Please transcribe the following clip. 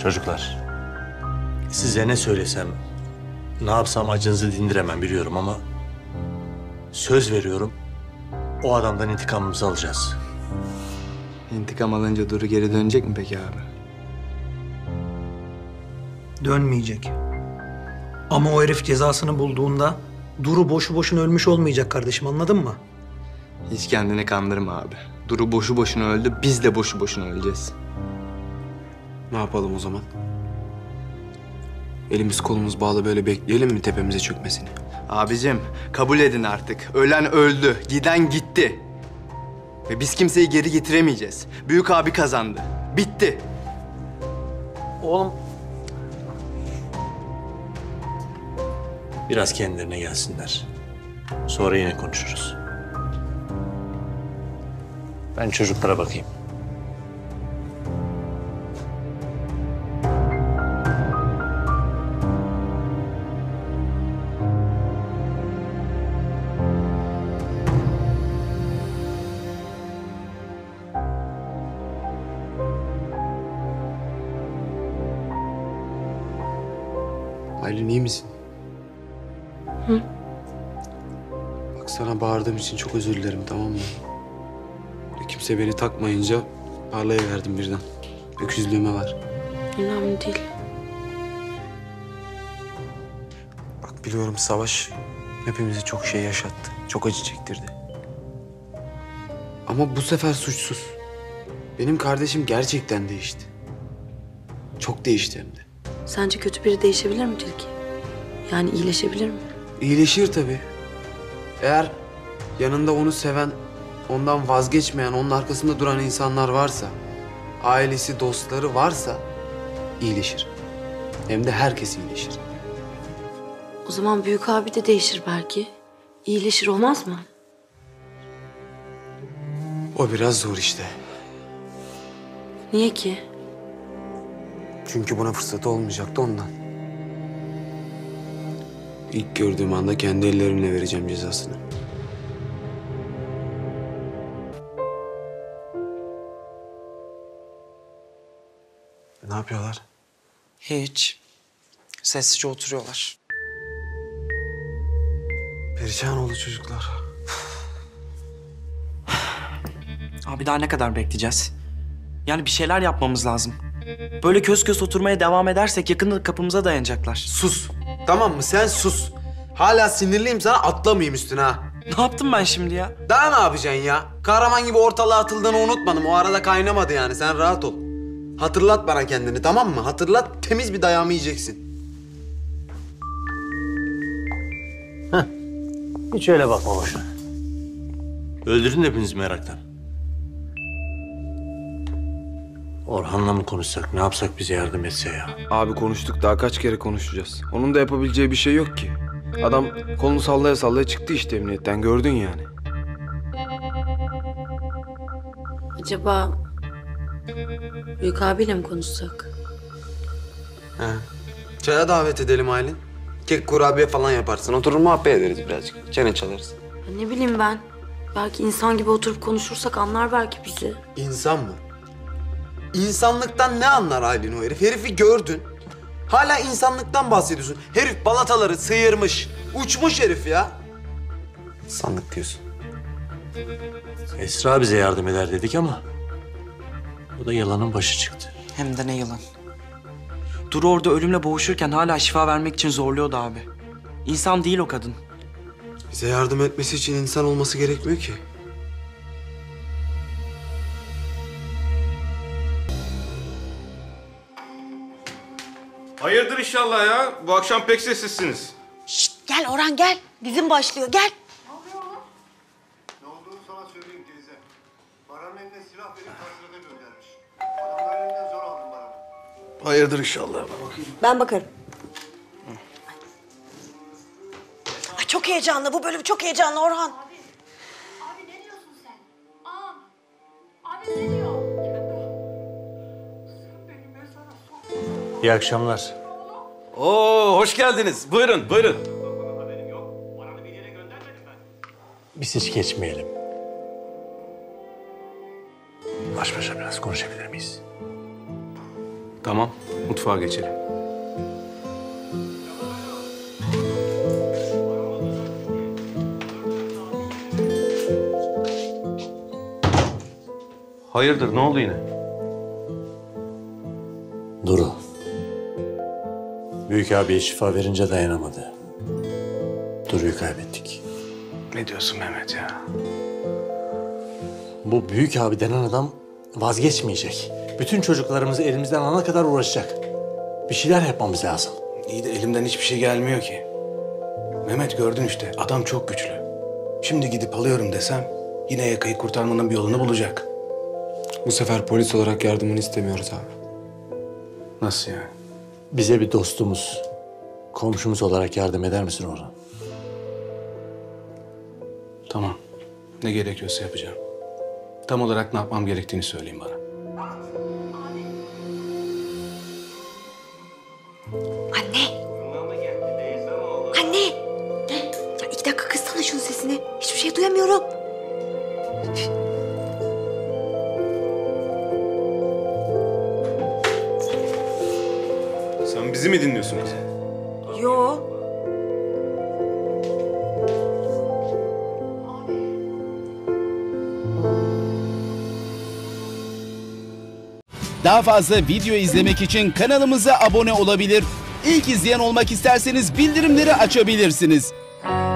Çocuklar, size ne söylesem, ne yapsam acınızı dindiremem biliyorum ama söz veriyorum, o adamdan intikamımızı alacağız. İntikam alınca Duru geri dönecek mi peki abi? Dönmeyecek. Ama o herif cezasını bulduğunda Duru boşu boşuna ölmüş olmayacak kardeşim, anladın mı? Hiç kendini kandırma abi. Duru boşu boşuna öldü, biz de boşu boşuna öleceğiz. Ne yapalım o zaman? Elimiz kolumuz bağlı böyle bekleyelim mi tepemize çökmesini? Abicim kabul edin artık. Ölen öldü, giden gitti. Ve biz kimseyi geri getiremeyeceğiz. Büyük abi kazandı. Bitti. Oğlum. Biraz kendilerine gelsinler. Sonra yine konuşuruz. Ben çocuklara bakayım. Aylin iyi misin? Hı? Bak sana bağırdığım için çok özür dilerim, tamam mı? Kimse beni takmayınca ağlayıverdim birden. Öküzlüğüme var. Önemli değil. Bak biliyorum savaş hepimize çok şey yaşattı. Çok acı çektirdi. Ama bu sefer suçsuz. Benim kardeşim gerçekten değişti. Çok değişti hem de. Sence kötü biri değişebilir mi Tilki? Yani iyileşebilir mi? İyileşir tabii. Eğer yanında onu seven, ondan vazgeçmeyen, onun arkasında duran insanlar varsa, ailesi, dostları varsa iyileşir. Hem de herkes iyileşir. O zaman büyük abi de değişir belki. İyileşir, olmaz mı? O biraz zor işte. Niye ki? Çünkü buna fırsatı olmayacaktı ondan. İlk gördüğüm anda kendi ellerimle vereceğim cezasını. Ne yapıyorlar? Hiç. Sessizce oturuyorlar. Perişan oldu çocuklar. Abi daha ne kadar bekleyeceğiz? Yani bir şeyler yapmamız lazım. Böyle kös kös oturmaya devam edersek yakında kapımıza dayanacaklar. Sus. Tamam mı? Sen sus. Hala sinirliyim sana, atlamayayım üstüne ha. Ne yaptım ben şimdi ya? Daha ne yapacaksın ya? Kahraman gibi ortalığa atıldığını unutmadım. O arada kaynamadı yani. Sen rahat ol. Hatırlat bana kendini, tamam mı? Hatırlat, temiz bir dayağımı yiyeceksin. Hiç öyle bakma boşuna. Öldürdün hepiniz meraktan. Orhan'la mı konuşsak, ne yapsak bize yardım etse ya? Abi konuştuk, daha kaç kere konuşacağız? Onun da yapabileceği bir şey yok ki. Adam kolunu sallaya sallaya çıktı işte emniyetten, gördün yani. Acaba büyük abiyle mi konuşsak? He. Çaya davet edelim Aylin. Kek, kurabiye falan yaparsın. Oturur muhabbet ederiz birazcık. Çene çalarız. Ya ne bileyim ben. Belki insan gibi oturup konuşursak anlar belki bizi. İnsan mı? İnsanlıktan ne anlar Aylin o herif? Herifi gördün. Hala insanlıktan bahsediyorsun. Herif balataları sıyırmış. Uçmuş herif ya. İnsanlık diyorsun. Esra bize yardım eder dedik ama o da yalanın başı çıktı. Hem de ne yılan. Duru orada ölümle boğuşurken hala şifa vermek için zorluyordu abi. İnsan değil o kadın. Bize yardım etmesi için insan olması gerekmiyor ki. Hayırdır inşallah ya? Bu akşam pek sessizsiniz. Şşt, gel Orhan gel. Dizim başlıyor gel. Ne olduğunu sana söyleyeyim teyze. Baran'ın eline silah verip kasırga göndermiş. Adamların elinden zor aldım Baran'ı. Hayırdır inşallah. Ben bakarım. Ay, çok heyecanlı bu bölüm, çok heyecanlı Orhan. Abi ne diyorsun sen? Abi ne diyor? İyi akşamlar. Oo, hoş geldiniz. Buyurun, buyurun. Biz hiç geçmeyelim. Baş başa biraz konuşabilir miyiz? Tamam, mutfağa geçelim. Hayırdır, ne oldu yine? Duru. Büyük abiye şifa verince dayanamadı. Duru'yu kaybettik. Ne diyorsun Mehmet ya? Bu büyük abi denen adam vazgeçmeyecek. Bütün çocuklarımızı elimizden alana kadar uğraşacak. Bir şeyler yapmamız lazım. İyi de elimden hiçbir şey gelmiyor ki. Mehmet gördün işte, adam çok güçlü. Şimdi gidip alıyorum desem yine Yaka'yı kurtarmanın bir yolunu bulacak. Bu sefer polis olarak yardımını istemiyoruz abi. Nasıl yani? Bize bir dostumuz, komşumuz olarak yardım eder misin Orhan? Tamam. Ne gerekiyorsa yapacağım. Tam olarak ne yapmam gerektiğini söyleyin bana. Anne! Anne! Ya 2 dakika kıssana şunun sesini. Hiçbir şey duyamıyorum. Sen bizi mi dinliyorsun kızım? Yo. Daha fazla video izlemek için kanalımıza abone olabilir. İlk izleyen olmak isterseniz bildirimleri açabilirsiniz.